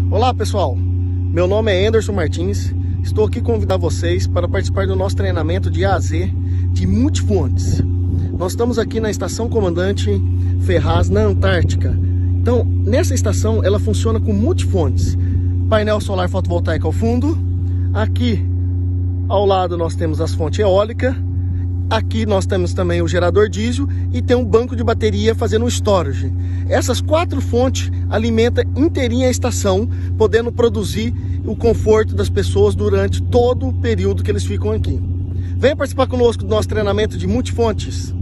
Olá pessoal, meu nome é Anderson Martins, estou aqui convidar vocês para participar do nosso treinamento de A a Z de multifontes. Nós estamos aqui na Estação Comandante Ferraz, na Antártica. Então, nessa estação, ela funciona com multifontes. Painel solar fotovoltaico ao fundo. Aqui, ao lado, nós temos as fontes eólicas. Aqui nós temos também o gerador diesel e tem um banco de bateria fazendo um storage. Essas 4 fontes alimentam inteirinha a estação, podendo produzir o conforto das pessoas durante todo o período que eles ficam aqui. Venha participar conosco do nosso treinamento de multifontes.